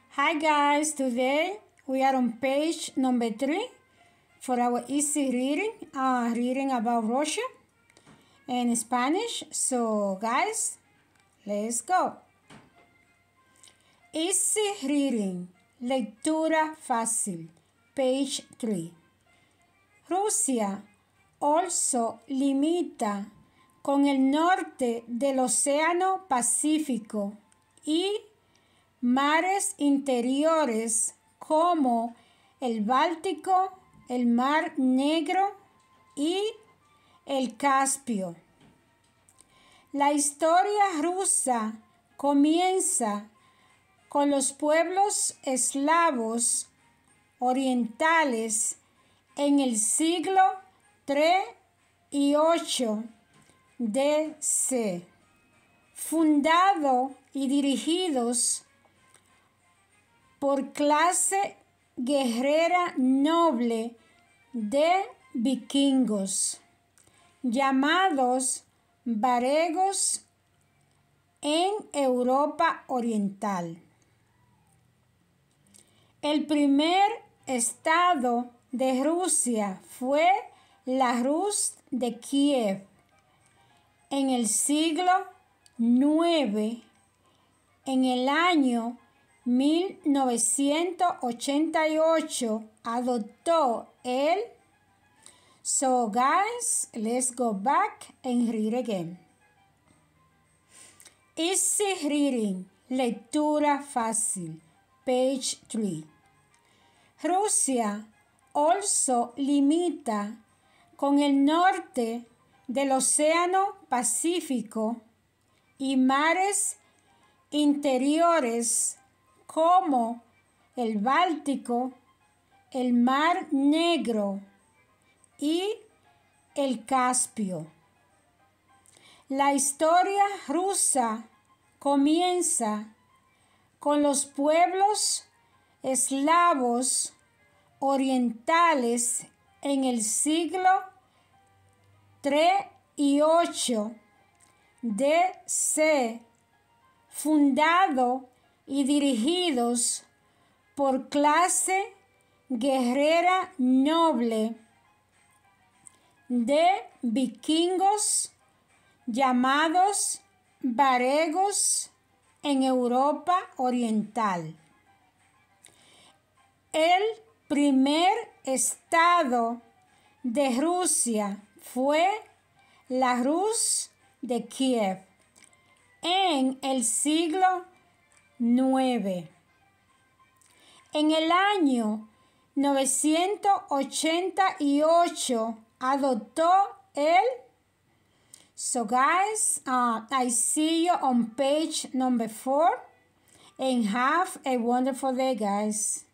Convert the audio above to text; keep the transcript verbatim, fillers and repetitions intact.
Hi guys, today we are on page number three for our easy reading, uh, reading about Russia in Spanish. So guys, let's go. Easy reading, lectura fácil, page three. Rusia also limita con el norte del Océano Pacífico y mares interiores como el Báltico, el Mar Negro y el Caspio. La historia rusa comienza con los pueblos eslavos orientales en el siglo tres y ocho D C, fundado y dirigidos por clase guerrera noble de vikingos, llamados varegos en Europa Oriental. El primer estado de Rusia fue la Rus de Kiev. En el siglo nueve, en el año mil novecientos ochenta y ocho, adoptó el... So guys, let's go back and read again. Easy reading, lectura fácil, page three. Rusia also limita con el norte del Océano Pacífico y mares interiores como el Báltico, el Mar Negro y el Caspio. La historia rusa comienza con los pueblos eslavos orientales en el siglo tres y ocho D C, fundado y dirigidos por clase guerrera noble de vikingos llamados varegos en Europa Oriental. El primer estado de Rusia fue la Rus de Kiev en el siglo nueve. En el año novecientos ochenta y ocho adoptó el... So guys, uh, I see you on page number four and have a wonderful day, guys.